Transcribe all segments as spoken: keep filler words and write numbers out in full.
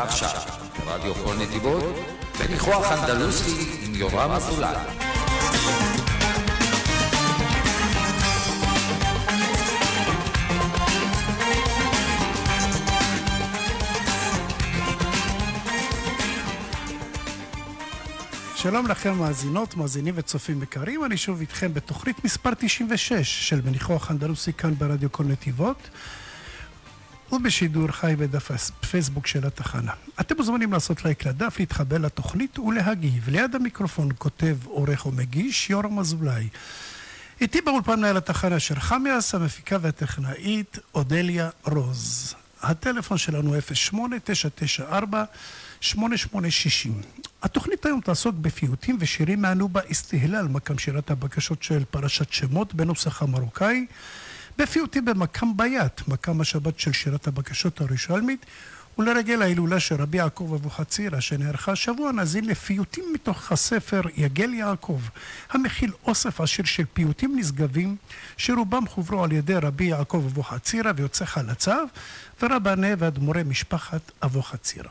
עכשיו, רדיו כל נתיבות, בניחוח אנדלוסי עם יורם אזולאי. שלום לכם מאזינות, מאזינים וצופים יקרים, אני שוב איתכם בתוכנית מספר תשעים ושש של בניחוח אנדלוסי כאן ברדיו כל נתיבות ובשידור חי בדף הפייסבוק של התחנה. אתם מוזמנים לעשות לייק לדף, להתחבר לתוכנית ולהגיב. ליד המיקרופון כותב, עורך ומגיש יורם אזולאי. איתי באולפן מנהל התחנה של חמיאס, המפיקה והטכנאית אודליה רוז. הטלפון שלנו אפס שמונה תשע תשע ארבע שמונה שמונה שש אפס. התוכנית היום תעסוק בפיוטים ושירים מהנובה אסתהלל, מקם שירת הבקשות של פרשת שמות בנוסח המרוקאי, בפיוטים במקם ביית, מקם השבת של שירת הבקשות הירושלמית, ולרגל ההילולה של רבי יעקב אבוחצירא שנערכה השבוע נאזין לפיוטים מתוך הספר יגל יעקב, המכיל אוסף עשיר של פיוטים נשגבים שרובם חוברו על ידי רבי יעקב אבוחצירא ויוצא חלציו ורבני ואדמו"רי משפחת אבוחצירא.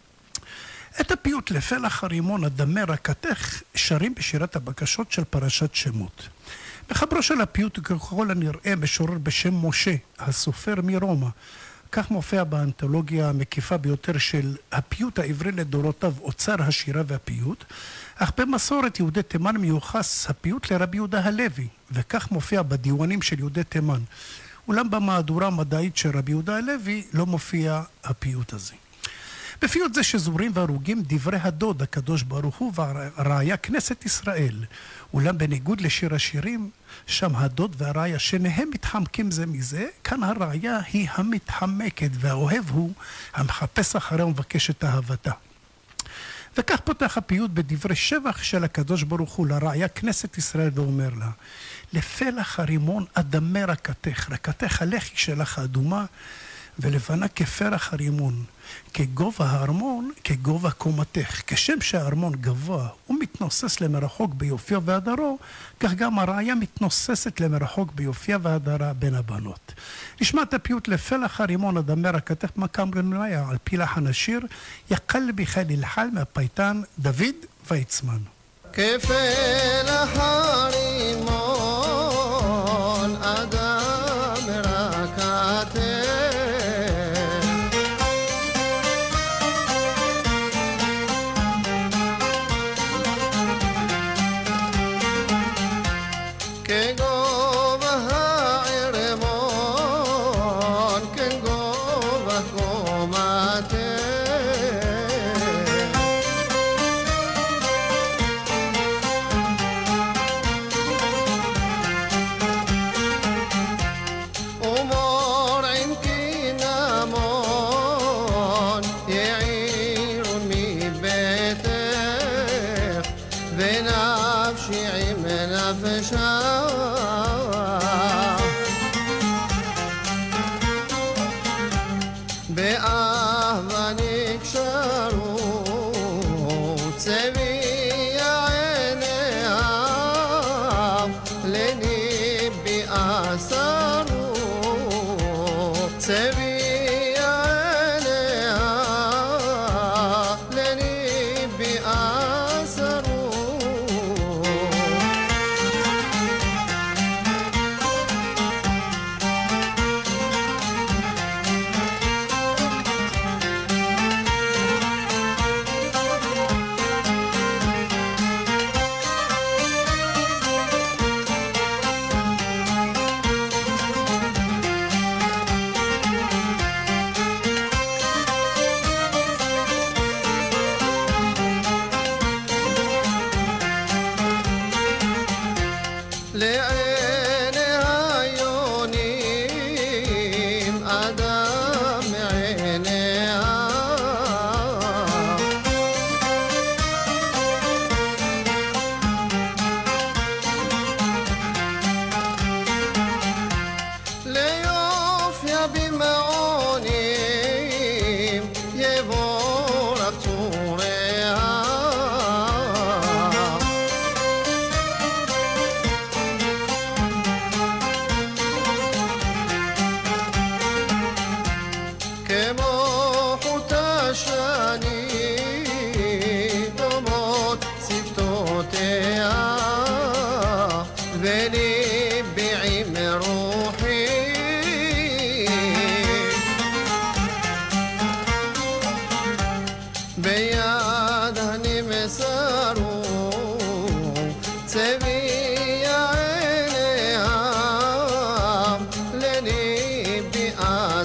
את הפיוט לפלח הרימון הדמה רקתך שרים בשירת הבקשות של פרשת שמות. מחברו של הפיוט ככל הנראה משורר בשם משה, הסופר מרומא. כך מופיע באנתולוגיה המקיפה ביותר של הפיוט העברי לדורותיו, אוצר השירה והפיוט, אך במסורת יהודי תימן מיוחס הפיוט לרבי יהודה הלוי, וכך מופיע בדיוונים של יהודי תימן. אולם במהדורה המדעית של רבי יהודה הלוי לא מופיע הפיוט הזה. בפיוט זה שזורים והרוגים דברי הדוד הקדוש ברוך הוא והרעיה כנסת ישראל. אולם בניגוד לשיר השירים, שם הדוד והרעיה שניהם מתחמקים זה מזה, כאן הרעיה היא המתחמקת והאוהב הוא המחפש אחריה ומבקש את אהבתה. וכך פותח הפיוט בדברי שבח של הקדוש ברוך הוא לרעיה כנסת ישראל ואומר לה, לפלח הרימון אדמה רקתך, רקתך הלחי שלך אדומה ולבנה כפרח הרימון, כגובה הארמון, כגובה קומתך. כשם שהארמון גבוה ומתנוסס למרחוק ביופיו והדרו, כך גם הרעיה מתנוססת למרחוק ביופייה והדרה בין הבנות. נשמע את הפיוט לפלח הרימון אדמה רקתך מקם רנויה על פי לחן השיר יקל ביחד אלחל מהפייטן דוד ויצמן. כפלח הרימון אדמה רקתך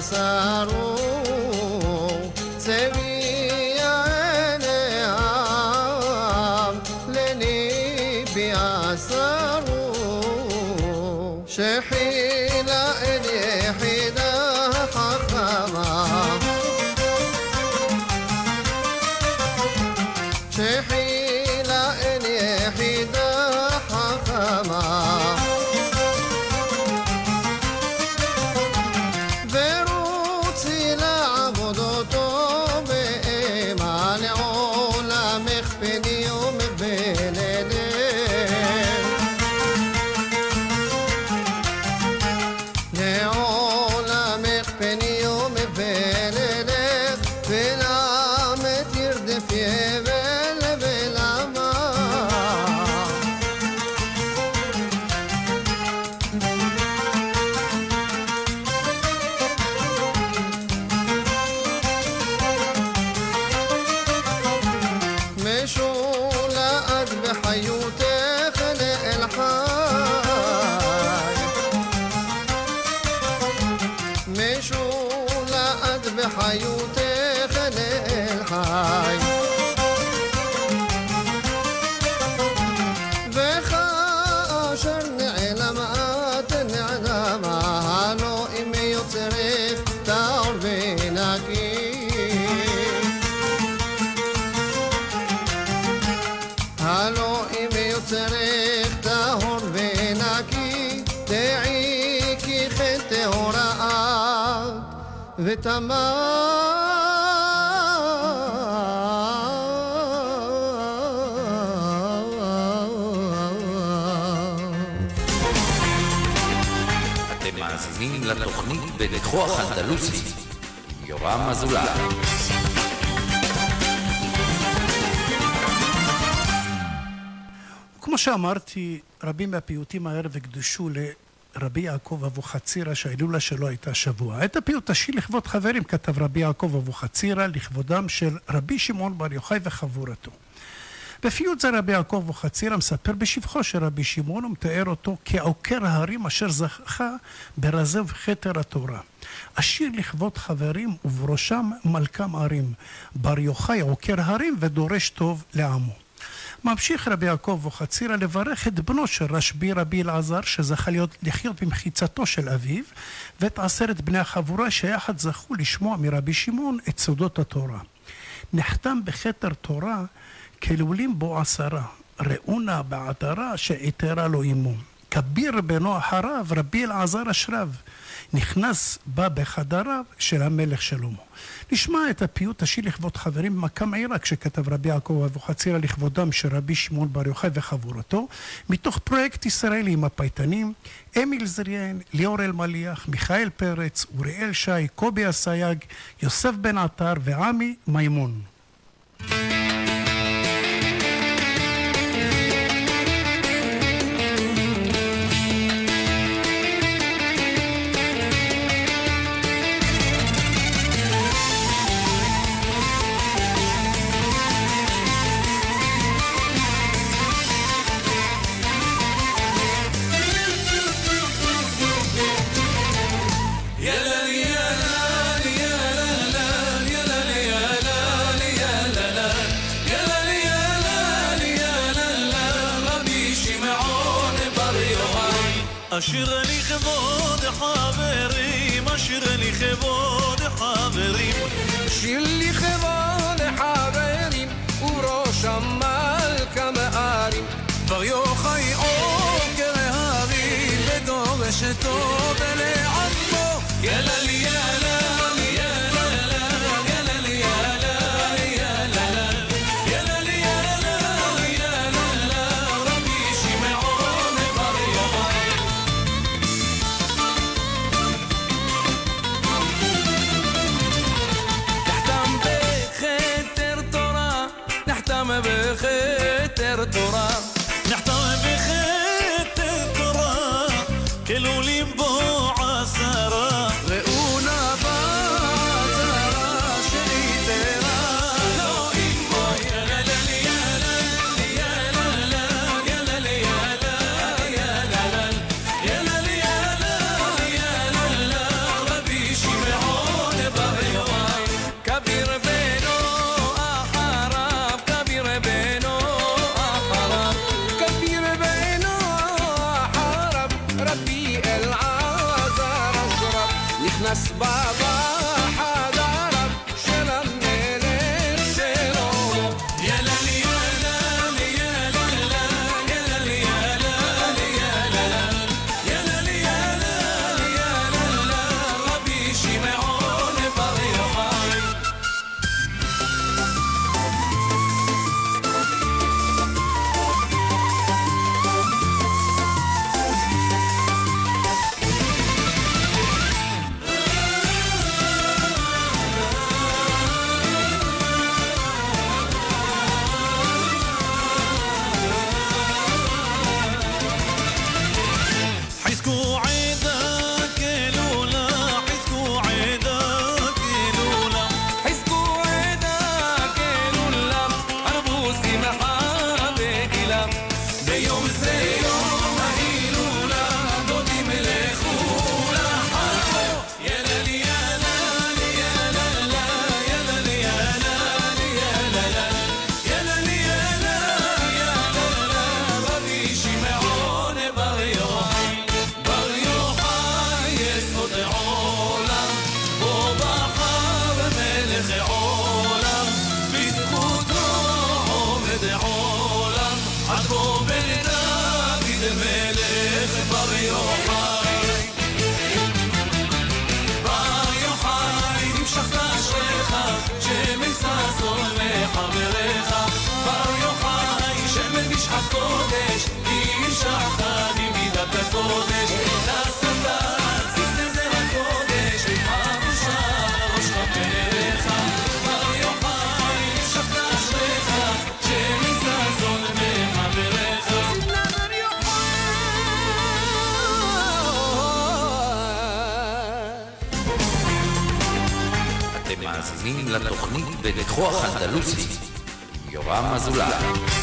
עשרו צבי העיניים לניבי עשרו שחילה אל יחידה חכמה שחילה אל יחידה חכמה ורוצי לעבוד אותו באמה לעולמך פני ומבללך לעולמך פני ומבללך ולמה תרדפי משולעת בחיותך לאל חי משולעת בחיותך לאל חי וכאשר נעלם את נעלמה הלא אם יוצרך טהור ונקי הלא אם יוצרך טהור ונקי דעי כי כן טהורה את אתם מאזינים לתוכנית בניחוח אנדלוסי עם יורם אזולאי. כמו שאמרתי, רבים מהפיוטים הערב הקדשו לרבי יעקב אבוחצירא שההילולה שלו הייתה שבוע. את הפיוט השיר לכבוד חברים כתב רבי יעקב אבוחצירא לכבודם של רבי שמעון בר יוחאי וחבורתו. בפיוט זה רבי יעקב אבוחצירא מספר בשבחו של רבי שמעון ומתאר אותו כעוקר ההרים אשר זכה ברזי וכתר התורה. השיר לכבוד חברים ובראשם מלכם ערים. בר יוחאי עוקר הרים ודורש טוב לעמו. ממשיך רבי יעקב אבוחצירא לברך את בנו של רשב"י רבי אלעזר שזכה להיות, לחיות במחיצתו של אביו ואת עשרת בני החבורה שיחד זכו לשמוע מרבי שמעון את סודות התורה. נחתם בכתר תורה כלולים בו עשרה ראונה בעטרה שעיטרה לו אמו כביר בנו אחריו רבי אלעזר אשריו נכנס בה בחדריו של המלך שלמה. נשמע את הפיוט השיר לכבוד חברים במקם עיראק שכתב רבי יעקב אבוחצירא לכבודם של רבי שמעון בר יוחאי וחבורתו מתוך פרויקט ישראלי עם הפייטנים אמיל זריאן, ליאור אלמליח, מיכאל פרץ, אוריאל שי, קובי אסייג, יוסף בן עטר ועמי מימון. אשיר לי כבוד חברים, אשיר לי כבוד חברים, שיר לי כבוד חברים ובראשם מלכם ערים בר יוחאי עוקר ההרים ודורש טוב לעמו יאללה לי יאללה לי יאללה יאללה לי יאללה יאללה יאללה לי יאללה יאללה רבי שמעון בר יוחאי נחתם בכתר תורה נחתם בכתר תורה נחתם בכתר תורה כלולים בו עשרה ראונה בעטרה שעיטרה לו אמו יאללה לי יאללה לי יאללה יאללה לי יאללה יאללה יאללה לי יאללה יאללה רבי שמעון הקודש, כי שחד עם מידת הקודש, לעשותה ציסטר זה הקודש, אבושה ראש חפריך, בר יוחאי נמשכת אשריך, שניסה זון מחבריך. צינה בר יוחאי. אתם מאזינים לתוכנית בניחוח אנדלוסי עם יורם אזולאי.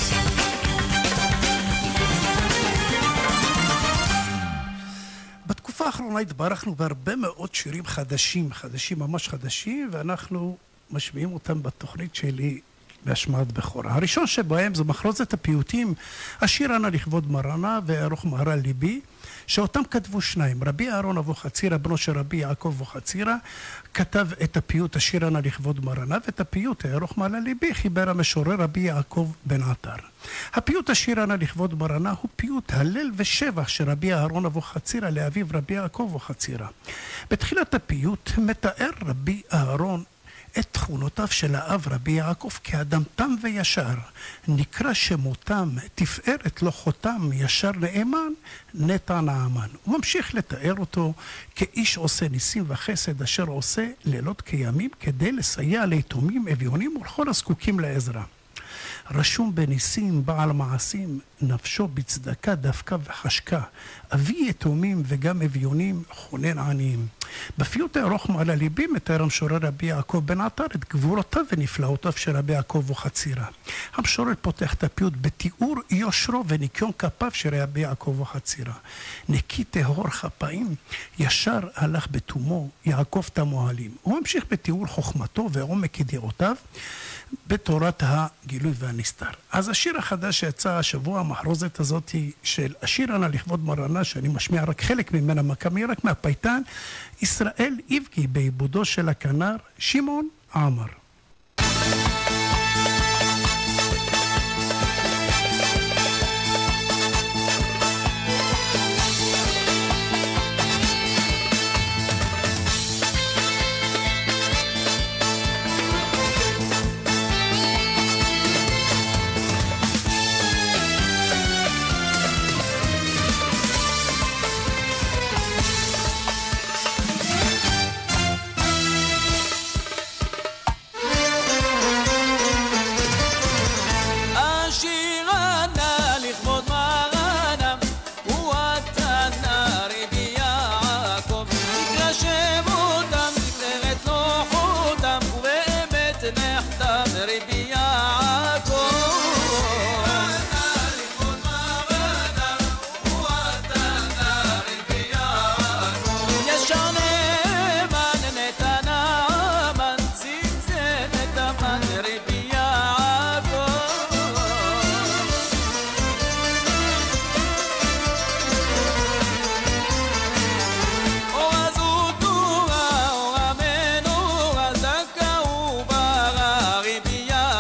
בתקופה האחרונה התברכנו בהרבה מאוד שירים חדשים, חדשים ממש חדשים, ואנחנו משמיעים אותם בתוכנית שלי בהשמעת בכורה. הראשון שבהם זו מחרוזת הפיוטים, השיר אנא לכבוד מרנה וארוך מהרה ליבי, שאותם כתבו שניים. רבי אהרון אבוחצירא, בנו של רבי יעקב אבוחצירא, כתב את הפיוט השיר אנא לכבוד מרנה, ואת הפיוט הארוך מהרה ליבי חיבר המשורר רבי יעקב בן עטר. הפיוט השיר אנא לכבוד מרנה הוא פיוט הלל ושבח של רבי אהרון אבוחצירא לאביו רבי יעקב אבוחצירא. בתחילת הפיוט מתאר רבי אהרון את תכונותיו של האב רבי יעקב כאדם תם וישר, נקרא שמותם, תפארת לו חותם, ישר נאמן, נטע נעמן. הוא ממשיך לתאר אותו כאיש עושה ניסים וחסד, אשר עושה לילות כימים כדי לסייע ליתומים, אביונים ולכל הזקוקים לעזרה. רשום בניסים, בעל מעשים, נפשו בצדקה דווקא וחשקה, אבי יתומים וגם אביונים, חונן עניים. בפיוט הארוך מעלה ליבי מתאר המשורר רבי יעקב בן עטר את גבורותיו ונפלאותיו של רבי יעקב אבוחצירא. המשורר פותח את הפיוט בתיאור יושרו וניקיון כפיו של רבי יעקב אבוחצירא. נקי טהור כפיים, ישר הלך בתומו, יעקב תם אוהלים. הוא ממשיך בתיאור חוכמתו ועומק ידיעותיו בתורת הגילוי והנסתר. אז השיר החדש שיצא השבוע, המחרוזת הזאת של השיר אנא לכבוד מרנה, שאני משמיע רק חלק ממנה, מקמי רק מהפייטן, ישראל איבקי בעיבודו של הכנר, שמעון עמר. Ribiya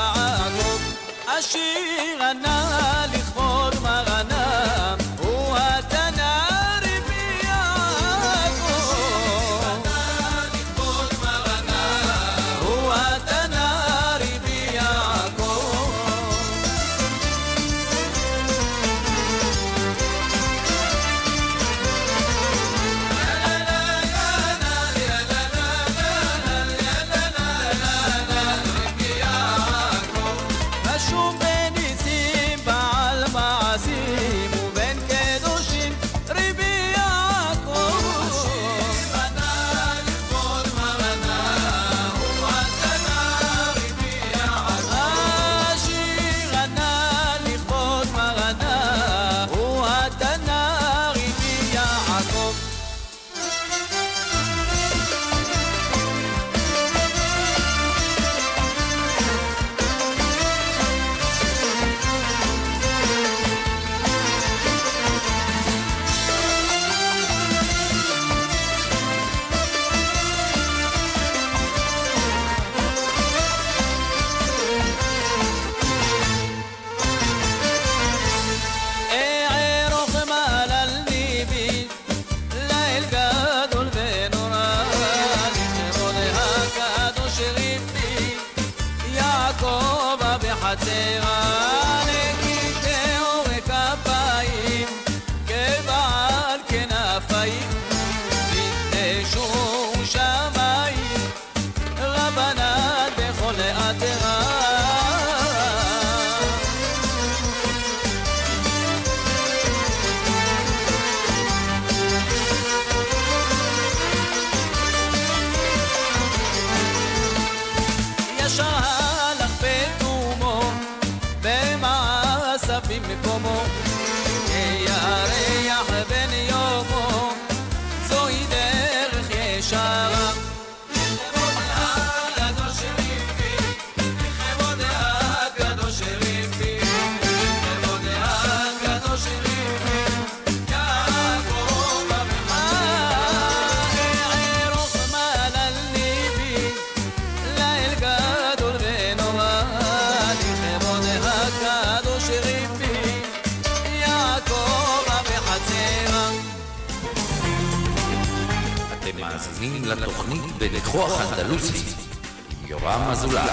מאזינים לתוכנית בניחוח אנדלוסי עם יורם אזולאי.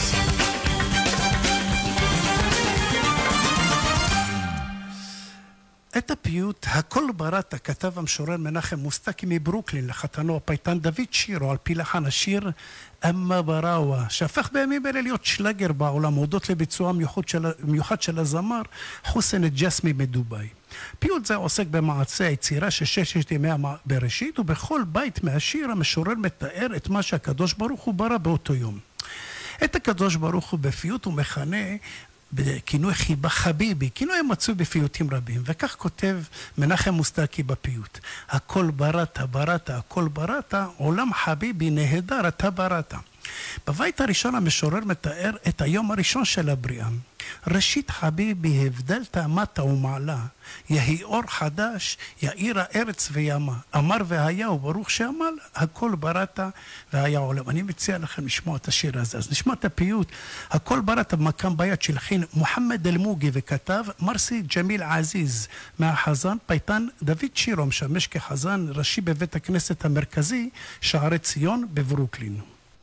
את הפיוט "הכל בראת" כתב המשורר מנחם מוסטקי מברוקלין לחתנו הפייטן דוד שירו על פי לחן השיר אמה בראווה, שהפך בימים אלה להיות שלגר בעולם הודות לביצוע מיוחד של, מיוחד של הזמר חוסן ג'סמי מדובאי. פיוט זה עוסק במעשה היצירה של ששת ימי בראשית, ובכל בית מהשיר המשורר מתאר את מה שהקדוש ברוך הוא ברא באותו יום. את הקדוש ברוך הוא בפיוט הוא מכנה בכינוי חיבה חביבי, כינוי מצוי בפיוטים רבים, וכך כותב מנחם מוסטקי בפיוט: הכל בראת, בראת, הכל בראת, עולם חביבי נהדר, אתה בראת. בבית הראשון המשורר מתאר את היום הראשון של הבריאה. ראשית חביבי הבדלת מטה ומעלה, יהי אור חדש, יאיר הארץ וימה, אמר והיה וברוך שעמל, הכל בראת והיה עולם. אני מציע לכם לשמוע את השיר הזה. אז נשמע את הפיוט הכל בראת במקם ביד שלחין מוחמד אל-מוגי, וכתב מרסי ג'מיל עזיז מהחזן פייטן דוד שירו, משמש כחזן ראשי בבית הכנסת המרכזי שערי ציון בברוקלין.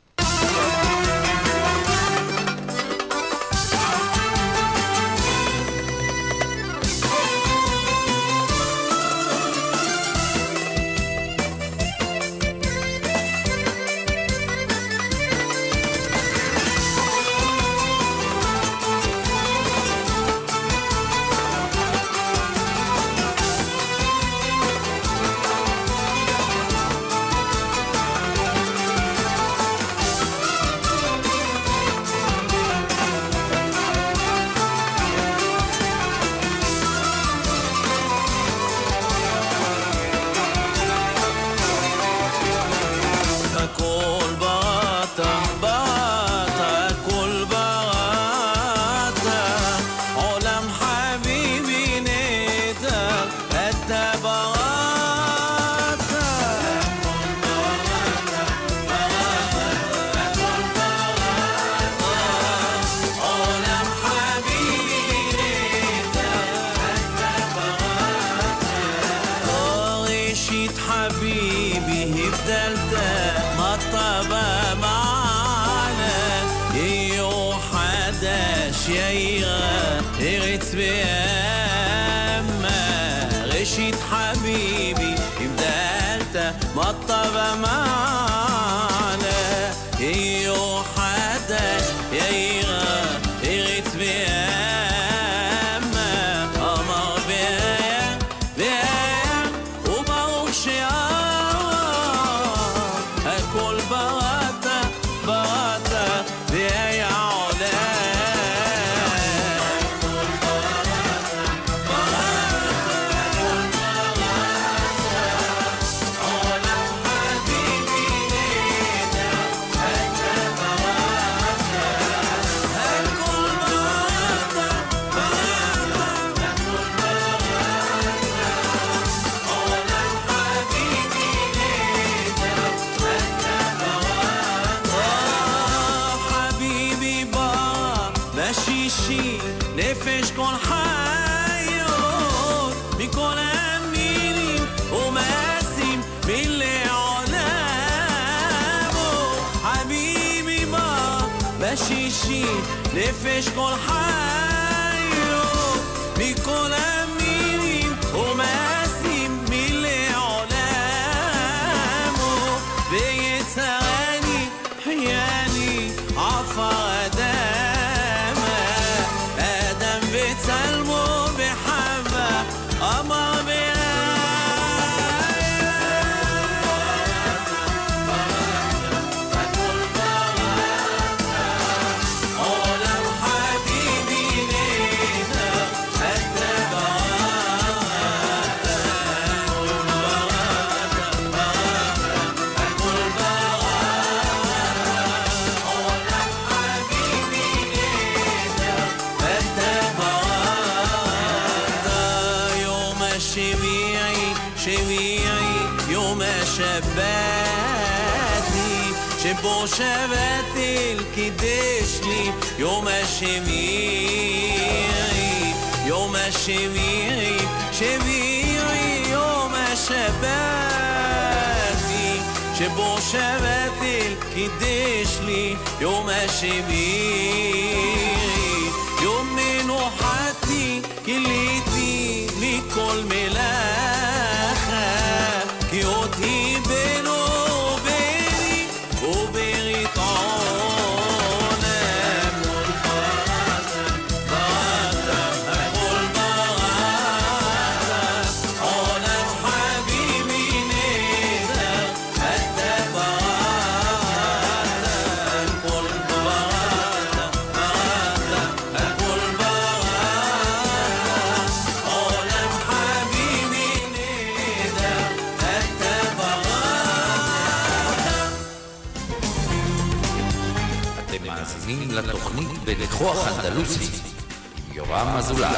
נפש כל חיות מכל המינים ומעשים מלעולמו, ויצרני חייני עפר אדם, אדם וצלמו בחווה אמר שבו שבתי לקידש לי יום השמירי, יום השמירי, שבירי יום השבתי, שבו שבט קידש לי יום השביעי, יום מנוחתי גיליתי מכל מלאכה, כי אותי בינו וביני וברית עולם, כל בראתם בראתם הכל בראתם, עולם חביבי נדר אתה בראתם, כל בראתם בראתם הכל בראתם, עולם חביבי נדר אתה בראתם. אתם מאזינים לתוכנית בניחוח אנדלוסי עם יורם אזולאי.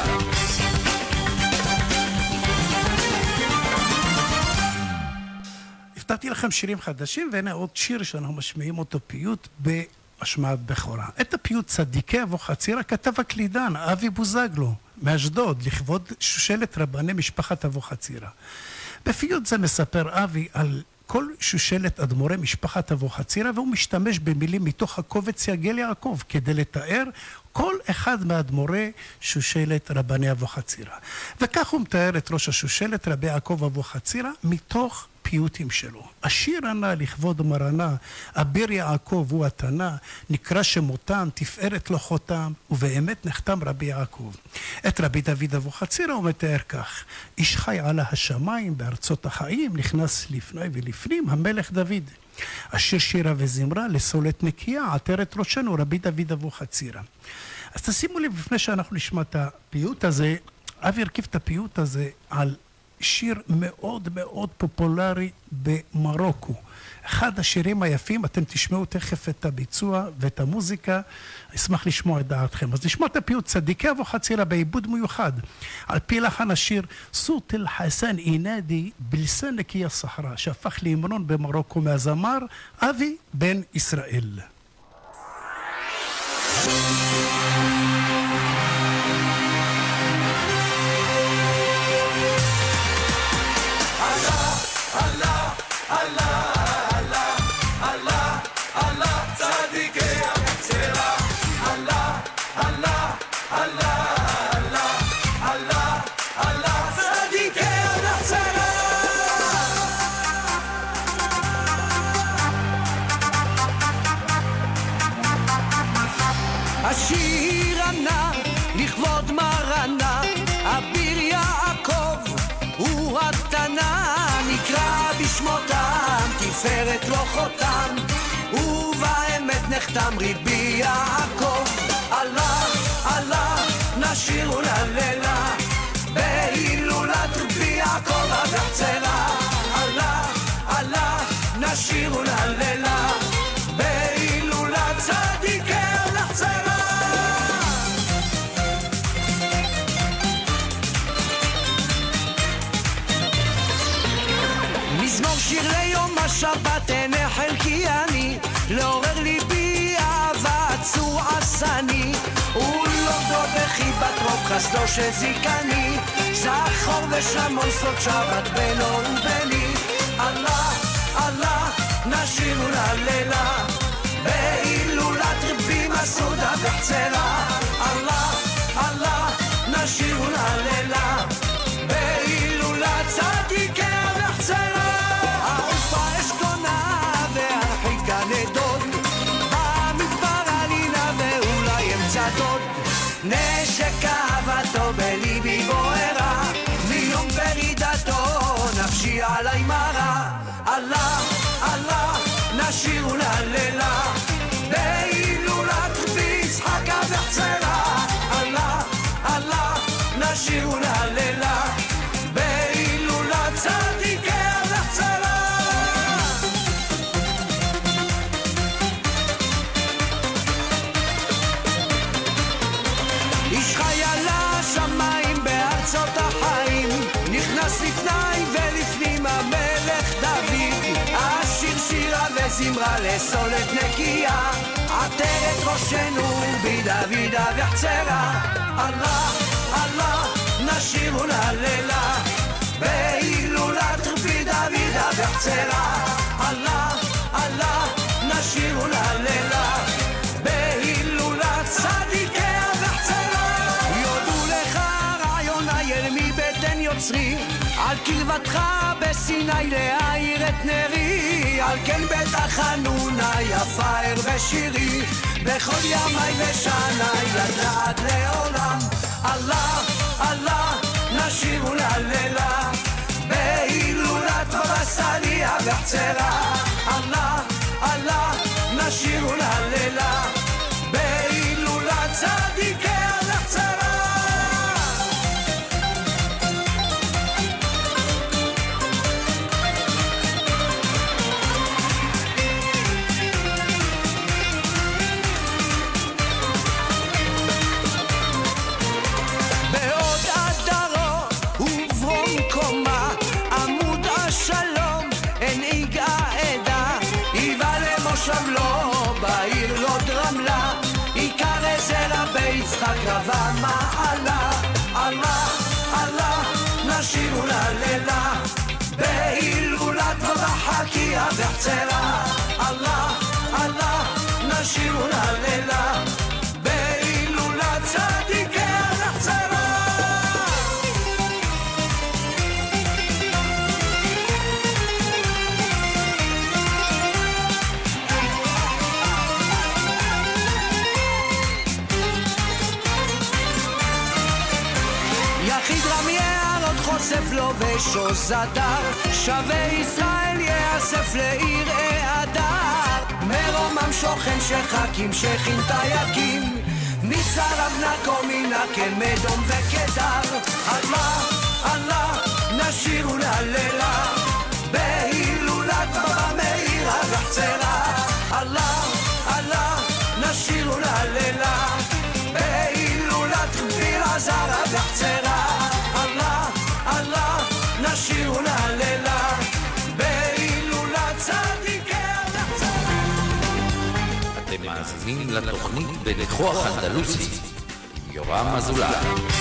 הפתעתי לכם שירים חדשים, והנה עוד שיר שאנחנו משמיעים אותו פיוט בהשמעת בכורה. את הפיוט צדיקי אבוחצירא כתב הקלידן אבי בוזגלו מאשדוד לכבוד שושלת רבני משפחת אבוחצירא. בפיוט זה מספר אבי על כל שושלת אדמו"רי משפחת אבוחצירא, והוא משתמש במילים מתוך הקובץ יגל יעקב כדי לתאר כל אחד מאדמו"רי שושלת רבני אבוחצירא. וכך הוא מתאר את ראש השושלת רבי יעקב אבוחצירא מתוך פיוטים שלו. השיר ענה לכבוד מרנה, אביר יעקב הוא התנא, נקרא שמותם, תפארת לו חותם, ובאמת נחתם רבי יעקב. את רבי דוד אבוחצירא הוא מתאר כך: איש חי על השמיים בארצות החיים, נכנס לפני ולפנים המלך דוד. השיר שירה וזמרה לסולת נקייה, עטרת ראשנו רבי דוד אבוחצירא. אז תשימו לב, לפני שאנחנו נשמע את הפיוט הזה, אבי הרכיב את הפיוט הזה על שיר מאוד מאוד פופולרי במרוקו. אחד השירים היפים, אתם תשמעו תכף את הביצוע ואת המוזיקה, אשמח לשמוע את דעתכם. אז נשמע את הפיוט צדיקי אבוחצירא בעיבוד מיוחד, על פי לחן השיר סוט אל-חסן אינדי בלסן נקי הסחרה, שהפך להמנון במרוקו מהזמר אבי בן ישראל. השיר ענה לכבוד מרנה, אביר יעקב הוא התנא, נקרא בשמותם, תפארת לו חותם, ובאמת נחתם רבי יעקב. עלה, עלה, נשיר ולהללה, בהילולת רבי יעקב אבוחצירא. עלה, עלה, נשיר ולהללה, בהילולת צדיקי אבוחצירא. מזמור שיר ליום השבת הנה חלקי אני, לעורר ליבי אהבה צור עשני, ולומדו בחיבת רוב חסדו שזיקני, זכור ושמון סוד שבת בינו וביני. עלה, עלה, נשיר ולהללה, בהילולת רבי מסעוד אבוחצירא. עלה, עלה, נשיר ולהללה, בהילולת צדיקי אבוחצירא. העופה אשכונה והרחיקה נדוד, במדבר עלינה ואולי אמצע דוד, נשק אהבתו בליבי בוערה, מיום פרידתו נפשי עלי מרה. עלה, עלה, נשיר ולהללה, בהילולת רבי יצחק אבוחצירא. עלה, עלה, נשיר ולהללה, בהילולת צדיקי אבוחצירא. איש חי על השמיים בארצות החיים, נכנס לפני ולפנים המלך דוד, השיר שירה וזמרה לסולת נקייה, עטרת ראשנו בדוד אבוחצירא. עלה, עלה, נשיר ולהללה, בהילולת רבי דוד אבוחצירא. אללה, אללה, נשיר ולהללה בהילולת צדיקיה וחצרה. יודו לך רעיון אייל מבטן יוצרי, על קרבתך בסיני להאיר את נרי, על כן בית החנונה יפה ער ושירי, בכל ימי ושני לדעת לעולם. אללה, אללה, נשיר ולהללה בהילולת בבא סאלי וחצרה. אללה, אללה, נשיר ולהללה בהילולת צדיקיה וחצרה. קרבה מעלה, אללה, אללה, נשיר ולהללה בהילולת בבא חכיה וחצרה. אללה, אללה, נשיר ולהללה בהילולת צדיקיה וחצרה. יחיד רמי הערות חושף לו ושוזדר, שווה ישראל יאסף לעיר אדר. מרומם שוכן שחקים שכין תייקים, מצרב נקומינה כמדום וקדר. אללה, אללה, נשיר ולהללה בהילולת בבא מאיר וחצרה. אללה, אללה, נשיר ולהללה בהילולת כביר עזר וחצרה. אללה, אללה, נשיר ולהללה בהילולת צדיקיה וחצרה. אתם מאזינים לתוכנית בניחוח אנדלוסי עם יורם אזולאי.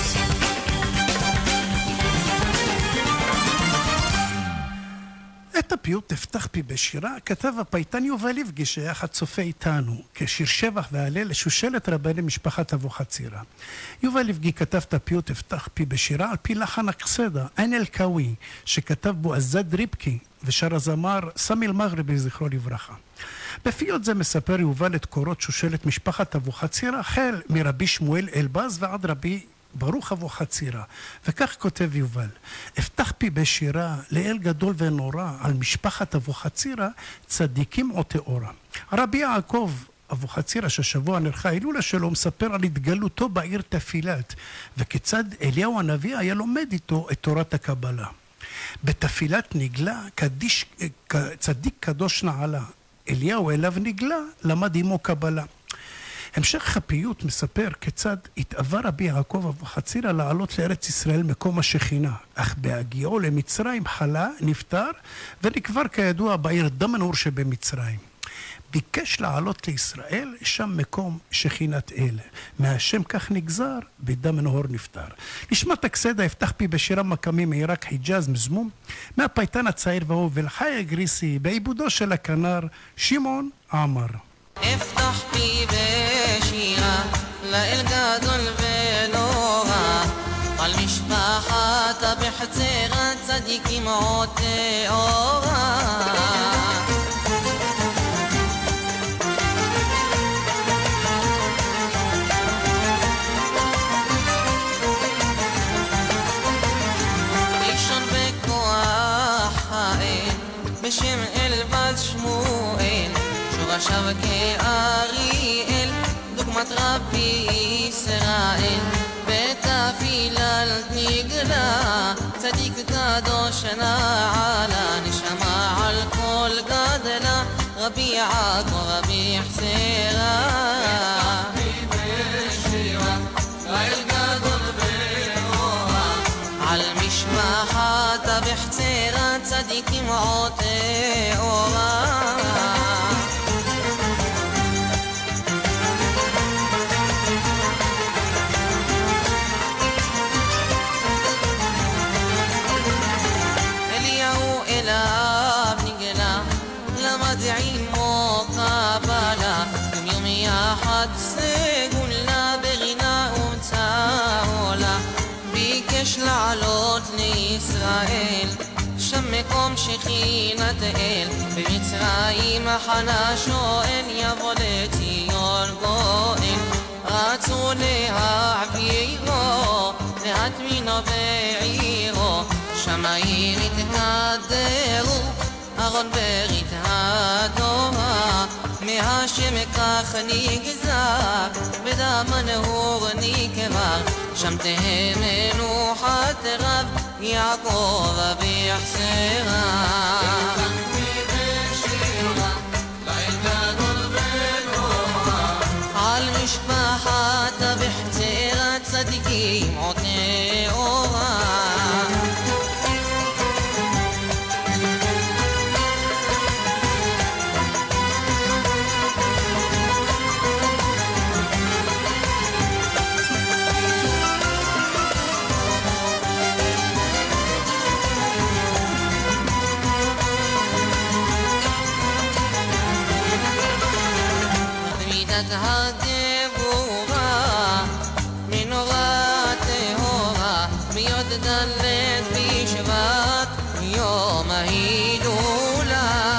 את הפיוט "אפתח פי בשירה" כתב הפייטן יובל ליבגי שהיה צופה איתנו כשיר שבח והלל לשושלת רבני משפחת אבוחצירא. יובל ליבגי כתב את הפיוט "אפתח פי בשירה" על פי לחן הקסדה עין אל-קאווי שכתב בו עזד ריבקי ושר הזמר סמי אל-מגרבי זכרו לברכה. בפיוט זה מספר יובל את קורות שושלת משפחת אבוחצירא החל מרבי שמואל אלבז ועד רבי ברוך אבוחצירא, וכך כותב יובל: אפתח פי בשירה לאל גדול ונורא על משפחת אבוחצירא צדיקים או תאורה. רבי יעקב אבוחצירא ששבוע נרחה הילולה שלו מספר על התגלותו בעיר תפילת וכיצד אליהו הנביא היה לומד איתו את תורת הקבלה. בתפילת נגלה קדיש, צדיק קדוש נעלה, אליהו אליו נגלה למד עמו קבלה. המשך הפיוט מספר כיצד התאווה רבי יעקב אבוחצירא לעלות לארץ ישראל מקום השכינה, אך בהגיעו למצרים חלה, נפטר ונקבר כידוע בעיר דמנהור שבמצרים. ביקש לעלות לישראל, שם מקום שכינת אל. מהשם כך נגזר, בדמנהור נפטר. נשמת הקסדה אפתח פי בשירה מקמי מעיראק חיג'אז מזמום, מהפייטן הצעיר והוא ולחי הגריסי, בעיבודו של הכנר שמעון עמר. אפתח פי בשירה לאל גדול ונורא על משפחת אבוחצירא צדיקים עוד תאורה. ראשון בכוח האל בשם אלבז שמואל שורשיו כאריאל דוגמת רבי ישראל בתפילת נגלה צדיק קדוש נעלה נשמה על כל גדלה רבי יעקב רבי חצרה. ליל גדול ונורא על משפחת אבוחצירא צדיקים עוד תאורה. שכינת אל במצרים מחנה שואל יבוא לציון גואל רצו להעבירו להטמינו בעירו שמיים התקדרו ארון ברית התורה מהשם כך נגזר בדם הנהור נקבר שם תהא מנוחת רב יעקב ביחסרה על משפחת בחצרה צדיקים עוד נאורה הגבורה מנורה טהורה ביוד דלת בשבט יום ההילולה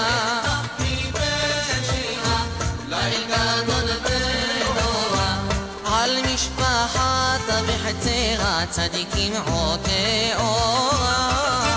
ליל גדול ונורא על משפחת בחצרה צדיקים עוד נאורה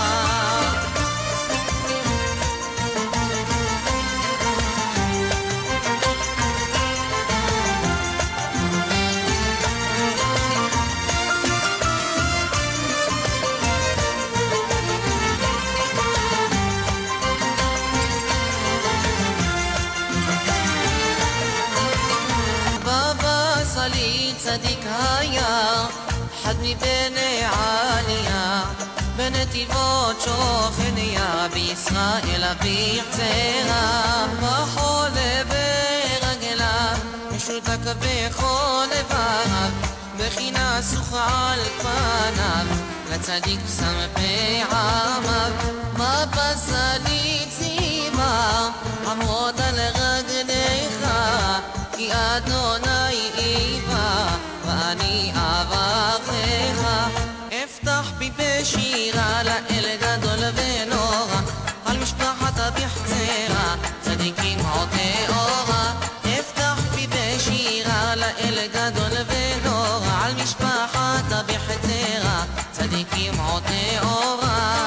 צדיק היה אחד מבני עליה בנתיבות שוכניה בישראל בקצרה בחולה ברגליו משותק בכל איבריו בחינה סוכה על פניו לצדיק שם פעמיו בפסלית ציבה עמוד על רגליך כי אדוני איבה ואני אברכך אפתח בי בשירה לאל גדול ונורא על משפחת בחצרה צדיקים עוד נאורה אפתח בי בשירה לאל גדול ונורא על משפחת בחצרה צדיקים עוד נאורה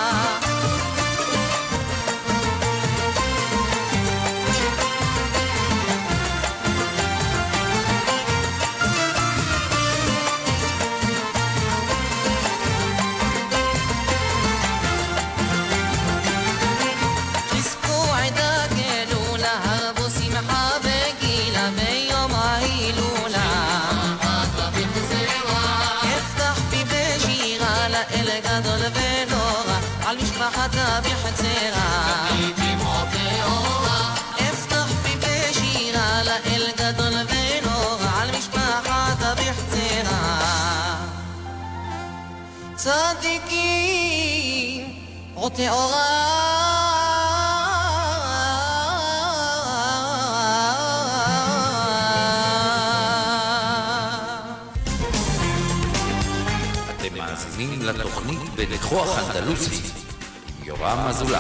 על משפחת בחצרה צדיקים עוד נאורה אפתח בי בשירה לאל גדול ונורא על משפחת בחצרה צדיקים עוד נאורה אתם מאזינים לתוכנית בניחוח אנדלוסי יורם אזולאי.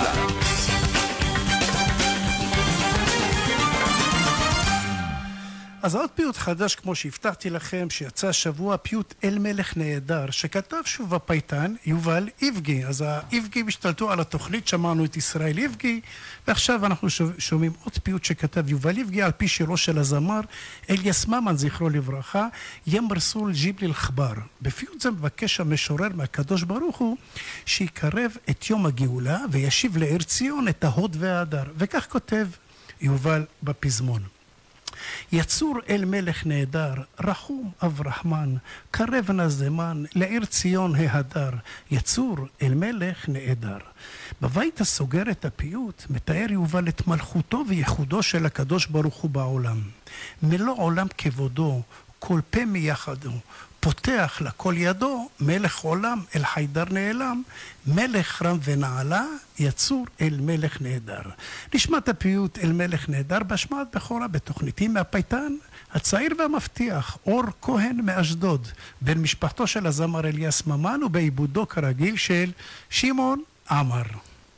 אז עוד פיוט חדש, כמו שהבטחתי לכם, שיצא השבוע, פיוט אל מלך נהדר, שכתב שוב הפייטן יובל איבגי. אז האיבגי השתלטו על התוכנית, שמענו את ישראל איבגי, ועכשיו אנחנו שומעים עוד פיוט שכתב יובל איבגי, על פי שירו של הזמר אליאס ממן, זכרו לברכה, ים רסול ג'יבלי אל-חבר. בפיוט זה מבקש המשורר מהקדוש ברוך הוא, שיקרב את יום הגאולה, וישיב לעיר ציון את ההוד וההדר. וכך כותב יובל בפזמון. יצור אל מלך נהדר, רחום אב רחמן, קרב נא זמן, לעיר ציון ההדר, יצור אל מלך נהדר. בבית הסוגר את הפיוט, מתאר יובל את מלכותו וייחודו של הקדוש ברוך הוא בעולם. מלוא עולם כבודו, כל פה מייחדו, פותח לכל ידו, מלך עולם אל חיידר נעלם, מלך רם ונעלה, יצור אל מלך נהדר. נשמע את הפיוט אל מלך נהדר בהשמעת בכורה בתוכניתים מהפייטן, הצעיר והמבטיח, אור כהן מאשדוד, בן משפחתו של הזמר אליאס ממן ובעיבודו כרגיל של שמעון עמר.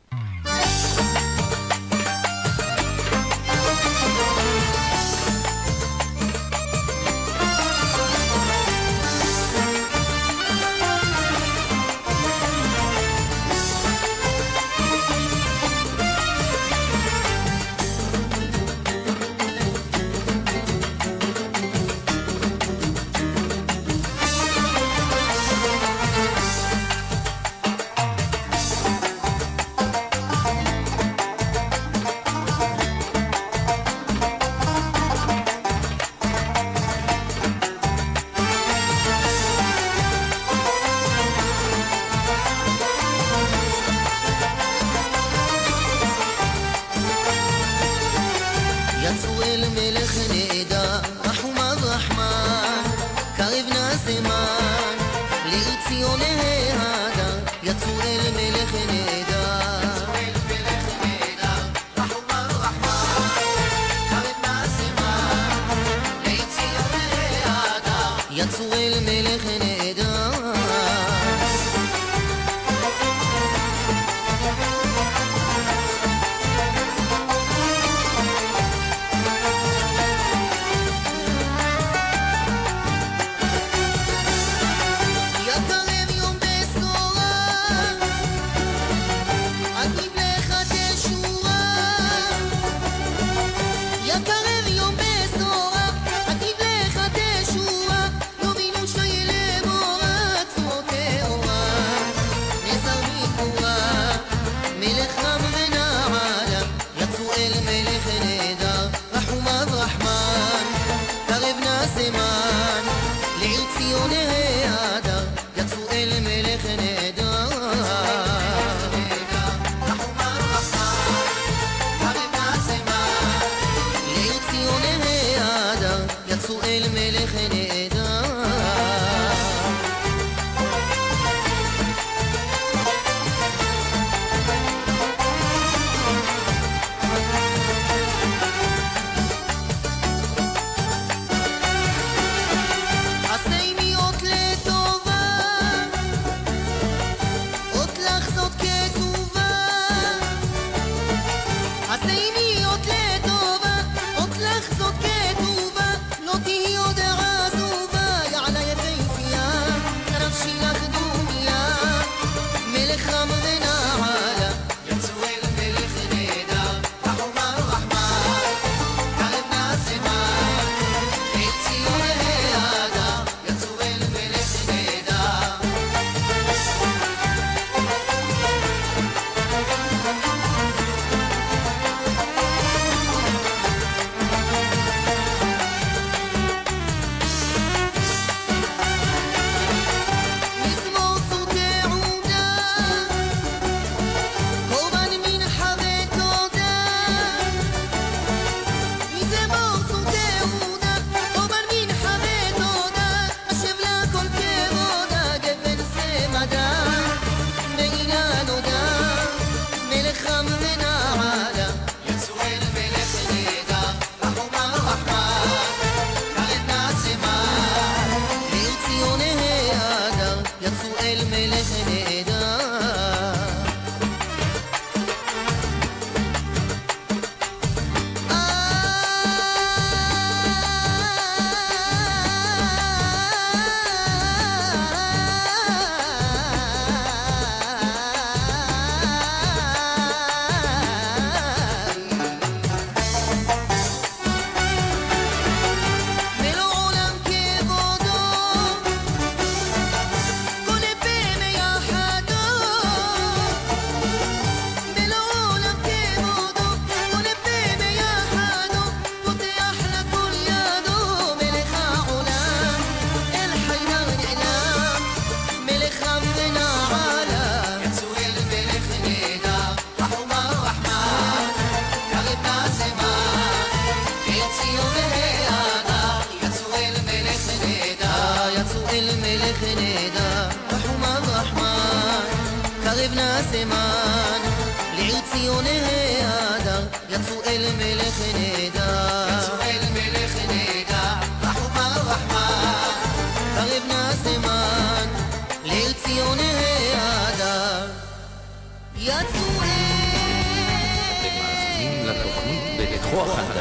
קרבנה זמן לעיר ציוני האדר יצאו אל מלך נהדר יצאו אל מלך נהדר רחומה רחמן קרבנה זמן לעיר ציוני האדר יצאו אל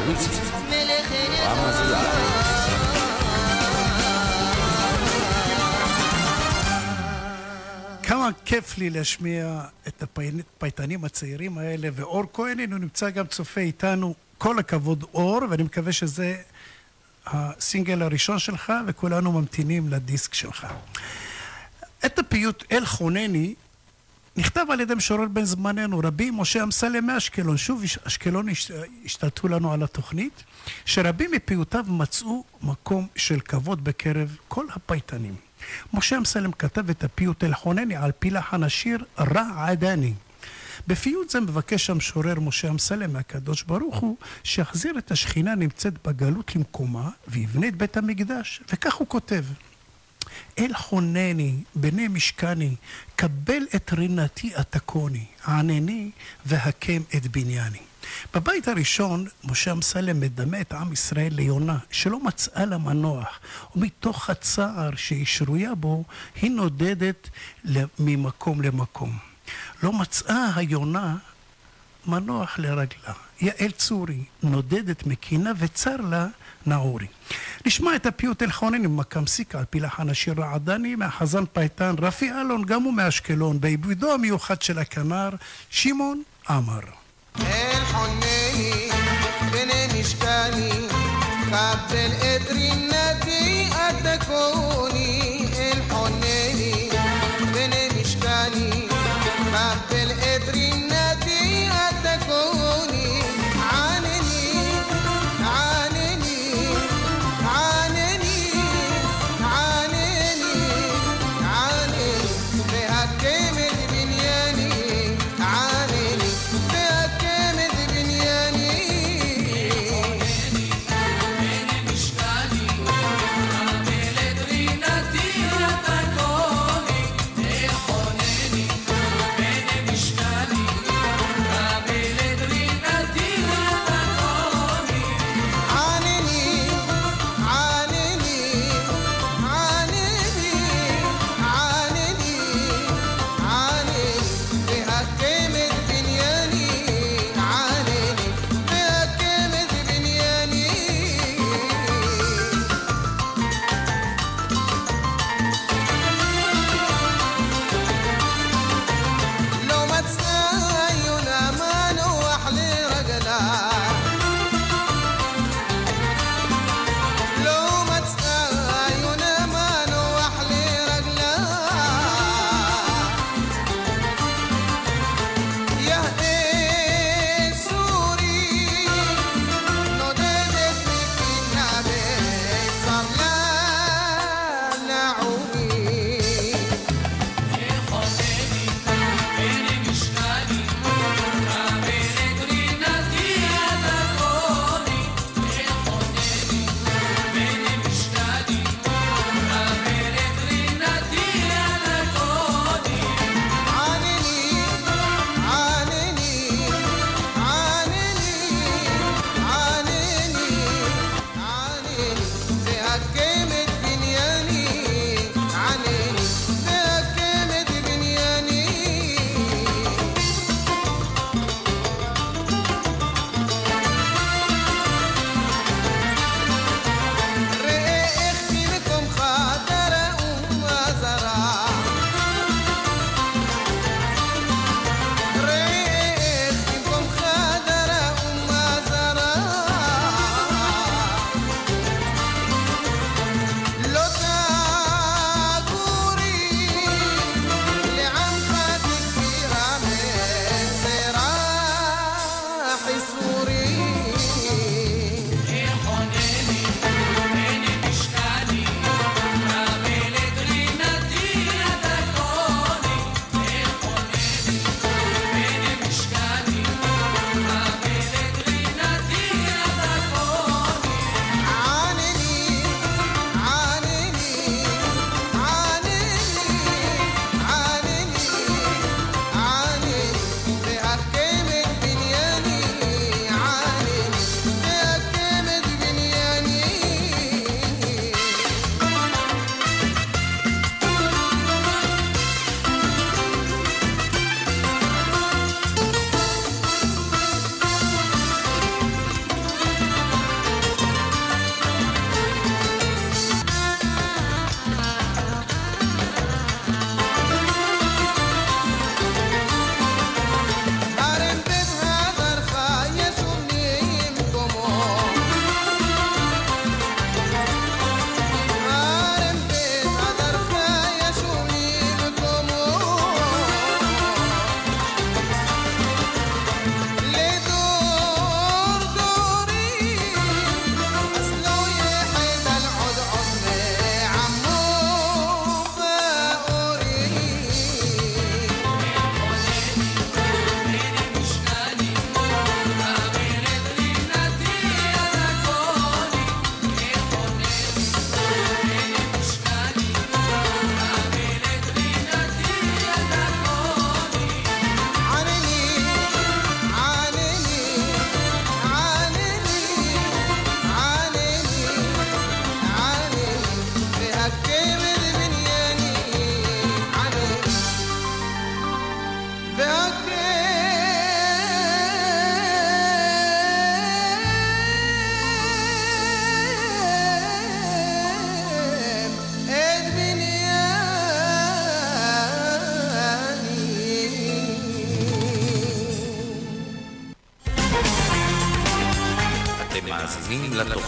אנדלוסי, יורם אזולאי. כמה כיף לי להשמיע את הפייטנים הצעירים האלה, ואור כהן, הוא נמצא גם צופה איתנו. כל הכבוד אור, ואני מקווה שזה הסינגל הראשון שלך, וכולנו ממתינים לדיסק שלך. את הפיוט אל חונני נכתב על ידי משורר בן זמננו, רבי משה אמסלם מאשקלון. שוב אשקלון השתלטו לנו על התוכנית, שרבים מפיוטיו מצאו מקום של כבוד בקרב כל הפייטנים. משה אמסלם כתב את הפיוט אל חונני על פי לחן השיר רעדני. בפיוט זה מבקש המשורר משה אמסלם מהקדוש ברוך הוא שיחזיר את השכינה נמצאת בגלות למקומה ויבנה את בית המקדש, וכך הוא כותב: אל חונני בני משכני, קבל את רינתי התקוני, ענני והקם את בנייני. בבית הראשון משה אמסלם מדמה את עם ישראל ליונה שלא מצאה לה מנוח, ומתוך הצער שהיא שרויה בו היא נודדת ממקום למקום. לא מצאה היונה מנוח לרגלה. יעל צורי נודדת מקינה וצר לה נעורי. נשמע את הפיוט אל חונני מקמסיק על פי לחן השיר רעדני מהחזן פייטן רפי אלון, גם הוא מאשקלון, בעיבודו המיוחד של הכנר שמעון עמר. אל חונני בני משכני, קבל את רינתי התקוני. אל חונני בני משכני, קבל את רינתי התקוני. ענני ענני ענני ענני ענני והקם את בנייני. ענני והקם את בנייני. בני משכני, קבל את רינתי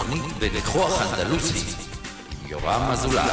לתוכנית בניחוח אנדלוסי עם יורם אזולאי.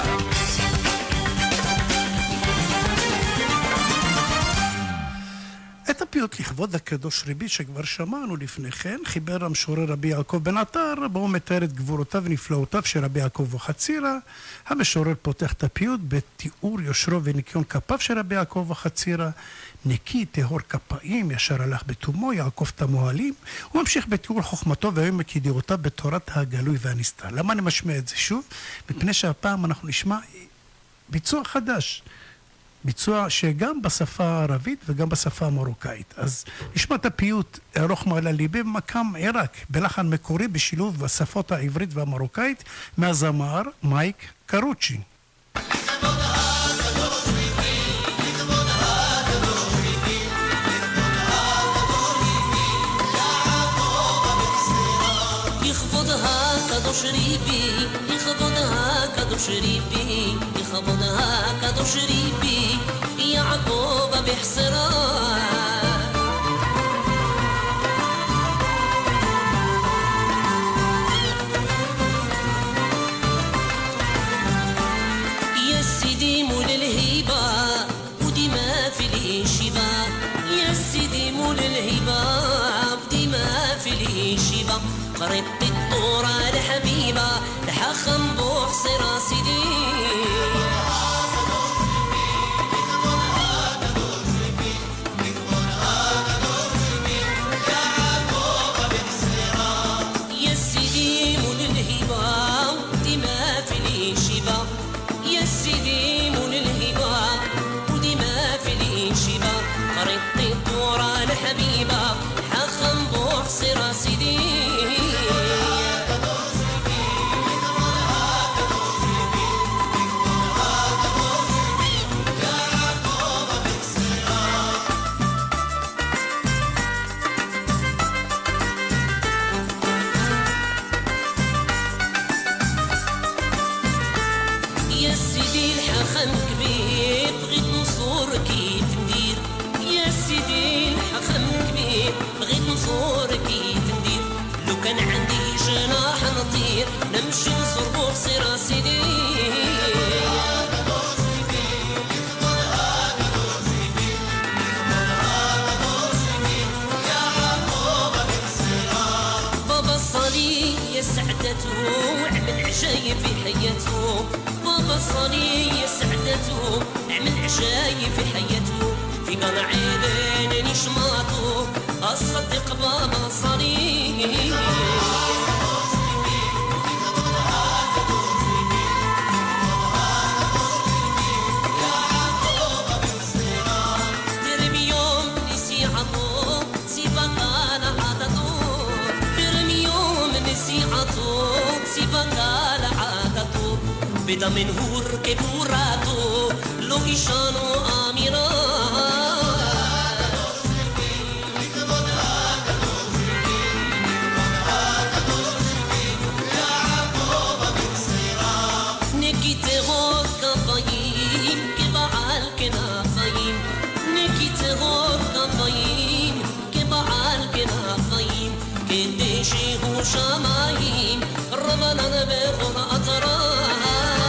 את הפיוט לכבוד הקדוש ריבי שכבר שמענו לפני כן, חיבר המשורר רבי יעקב בן עטר, בו הוא מתאר את גבורותיו ונפלאותיו של רבי יעקב אבוחצירא. המשורר פותח את הפיוט בתיאור יושרו וניקיון כפיו של רבי יעקב אבוחצירא, נקי טהור כפיים, ישר הלך בתומו, יעקב את המוהלים. הוא ממשיך בתיאור חוכמתו והיום ידיעותיו בתורת הגלוי והנסתר. למה אני משמיע את זה שוב? מפני שהפעם אנחנו נשמע ביצוע חדש. ביצוע שגם בשפה הערבית וגם בשפה המרוקאית. אז נשמע את הפיוט ארוך מעלה ליבי במקם עיראק, בלחן מקורי בשילוב בשפות העברית והמרוקאית, מהזמר מייק קרוצ'י. קדוש ריבי, לכבודך קדוש ריבי, לכבודך קדוש ריבי, יעקב בחסרה. يا سيدي مول الهيبة ودي ما في الهشيبة، يا سيدي مول الهيبة ودي ما في الهشيبة، قريت الطورة الحبيبة لحخم بوحصي راسي دي. يا سيدي مول الهبة ودي ما في الهشيبة، يا سيدي مول الهبة ودي ما في الهشيبة، قريت الطورة الحبيبة لحخم بوحصي راسي دي. كان عندي جناح نطير نمشي نزور بوحصي راسي دي. بابا الصلي يا سعدته عمل عجايب في حياته، بابا الصلي يا سعدته عمل عجايب في حياته، في قناع عيدين نشماته أصدق بابا صلي. ترمي يوم نسي عطو سيبك على عادته، ترمي يوم نسي عطو سيبك على عادته، بدا من هور كبوراته لو إشانو آميران. شمايم رمضان بغر أطراف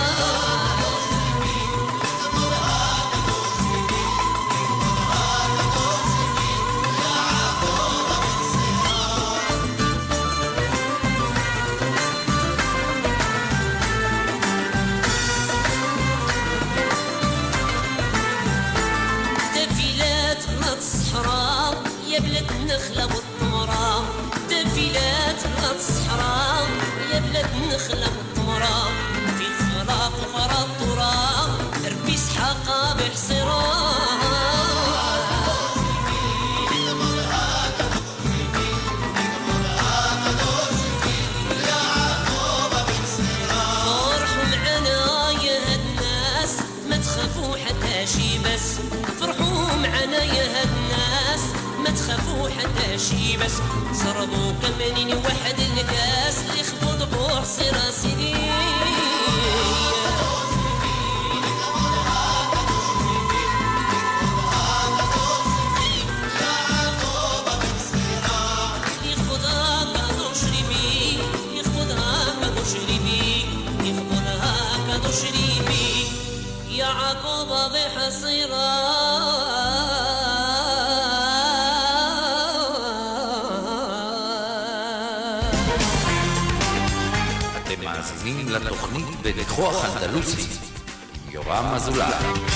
تفيلات نط الصحراء يا بلاد النخلة والتمرة، تفيلات نط الصحراء يا بلاد النخلة والتمرة، في الفراق وفراق تراب ربي سحاقة بحصيران. فرحوا معنا يا هاد الناس ما تخافوا حتى شي بس، فرحوا معنا يا هاد الناس ما تخافوا حتى شي بس، صربوا كمانين واحد الكاس اللي خبط بوحصي راسي دي. يخبطها كادوش ريبي، يخبطها הקדוש ריבי, לכבוד הקדוש ריבי, יעקב וחסירה. אתם מאזינים לתוכנית בניחוח אנדלוסי, יורם אזולאי.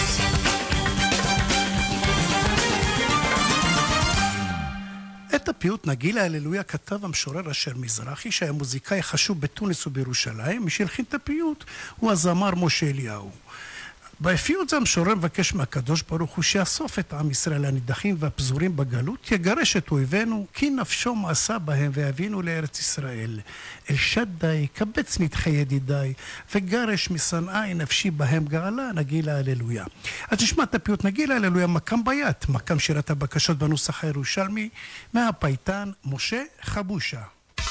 את הפיוט נגילה הללויה כתב המשורר אשר מזרחי, שהיה מוזיקאי חשוב בתוניס ובירושלים. מי שהלחין את הפיוט הוא הזמר משה אליהו. בפיוט זה המשורר מבקש מהקדוש ברוך הוא שיאסוף את עם ישראל הנידחים והפזורים בגלות, יגרש את אויבינו, כי נפשו מעשה בהם ויבינו לארץ ישראל. אל שדי, קבץ נדחי ידידיי, וגרש משנאי נפשי בהם גאלה, נגילה הללויה. אז נשמע את הפיוט נגילה הללויה מקם ביד, מקם שירת הבקשות בנוסח הירושלמי, מהפייטן משה חבושה.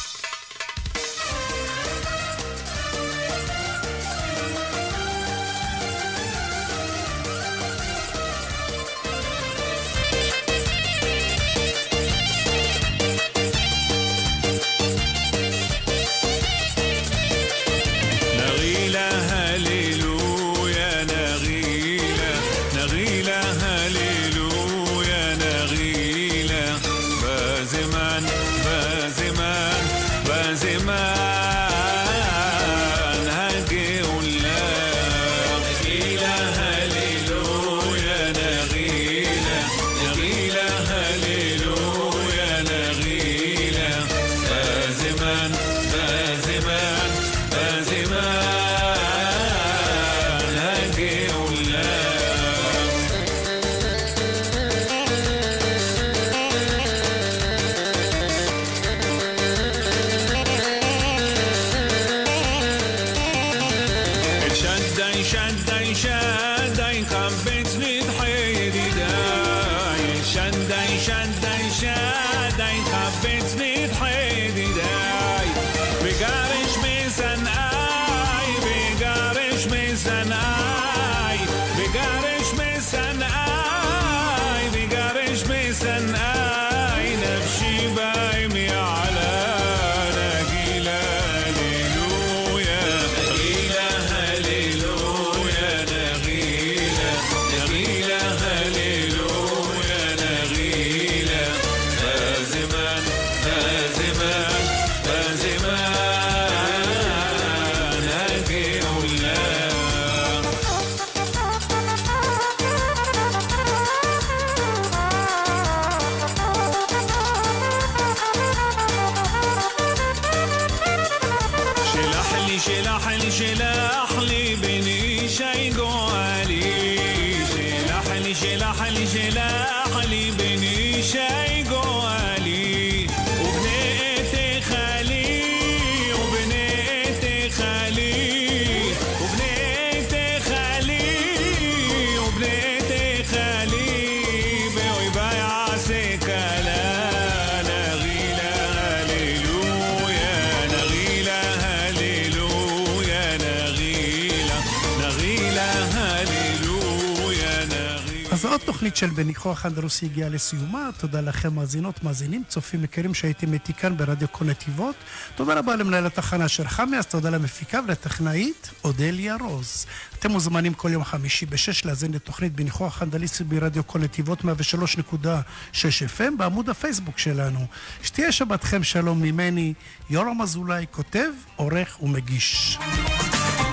אז עוד תוכנית של בניחוח אנדלוסי הגיעה לסיומה. תודה לכם מאזינות, מאזינים, צופים מכירים שהייתם איתי כאן ברדיו כל נתיבות. תודה רבה למנהל התחנה של חמי, אז תודה למפיקה ולטכנאית אודליה רוז. אתם מוזמנים כל יום חמישי בשש להאזין לתוכנית בניחוח אנדלוסי ברדיו כל נתיבות מאה ושלוש נקודה שש אף אם בעמוד הפייסבוק שלנו. שתהיה שבתכם שלום ממני, יורם אזולאי, כותב, עורך ומגיש.